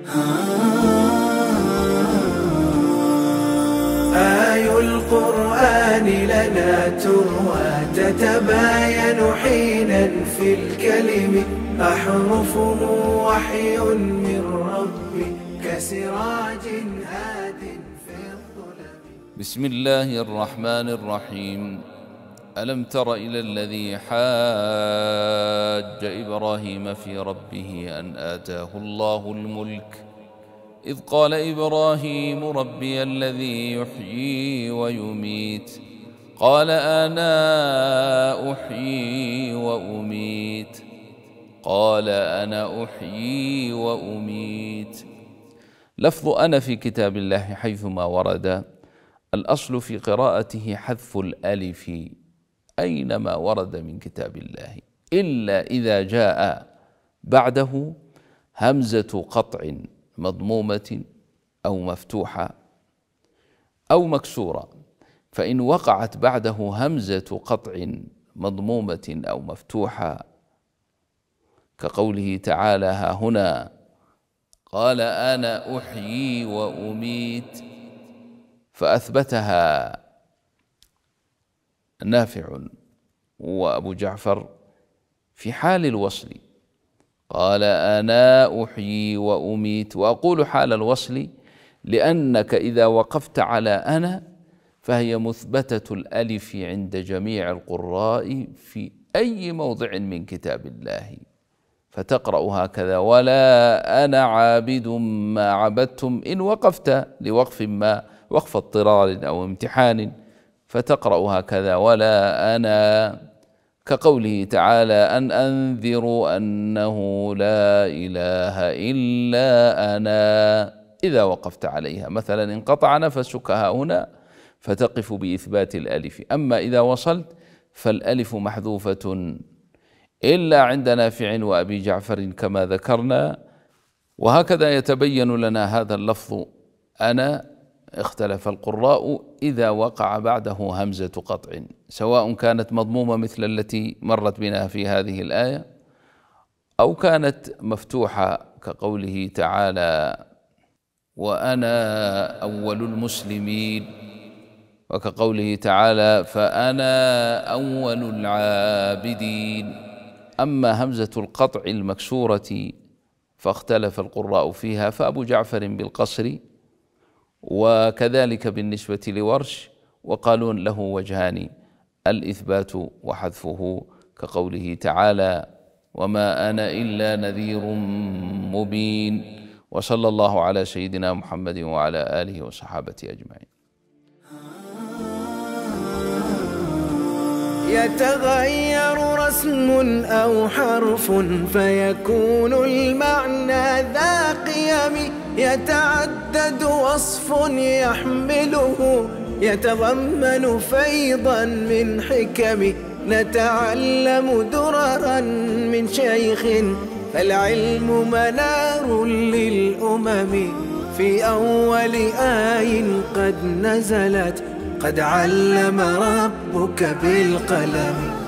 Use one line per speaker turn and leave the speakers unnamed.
آي القرآن لنا تروى تتباين حينا في الكلم، أحرفه وحي من ربي كسراج هاد في الظلم.
بسم الله الرحمن الرحيم. ألم تر إلى الذي حاج إبراهيم في ربه أن آتاه الله الملك إذ قال إبراهيم ربي الذي يحيي ويميت قال أنا أحيي وأميت قال أنا أحيي وأميت. لفظ أنا في كتاب الله حيثما ورد الأصل في قراءته حذف الألف أينما ورد من كتاب الله، إلا إذا جاء بعده همزة قطع مضمومة أو مفتوحة أو مكسورة، فإن وقعت بعده همزة قطع مضمومة أو مفتوحة كقوله تعالى ها هنا قال أنا أحيي وأميت فأثبتها نافع وأبو جعفر في حال الوصل، قال أنا أحيي وأميت. وأقول حال الوصل لأنك إذا وقفت على أنا فهي مثبتة الألف عند جميع القراء في أي موضع من كتاب الله، فتقرأ هكذا ولا أنا عابد ما عبدتم، إن وقفت لوقف ما وقف اضطرار أو امتحان فتقرأ هكذا ولا أنا، كقوله تعالى أن أنذروا أنه لا إله إلا أنا. إذا وقفت عليها مثلا انقطع نفسك هنا فتقف بإثبات الألف، أما إذا وصلت فالألف محذوفة إلا عند نافع وأبي جعفر كما ذكرنا. وهكذا يتبين لنا هذا اللفظ أنا اختلف القراء إذا وقع بعده همزة قطع، سواء كانت مضمومة مثل التي مرت بنا في هذه الآية أو كانت مفتوحة كقوله تعالى وأنا أول المسلمين، وكقوله تعالى فأنا أول العابدين. أما همزة القطع المكسورة فاختلف القراء فيها، فأبو جعفر بالقصر وكذلك بالنسبة لورش، وقالون له وجهان الإثبات وحذفه كقوله تعالى وما أنا إلا نذير مبين. وصلى الله على سيدنا محمد وعلى آله وصحابته أجمعين.
يتغير رسم أو حرف فيكون المعنى ذا قيم، يتعدد وصف يحمله يتضمن فيضا من حكم، نتعلم دررا من شيخ فالعلم منار للأمم، في أول آي قد نزلت قد علم ربك بالقلم.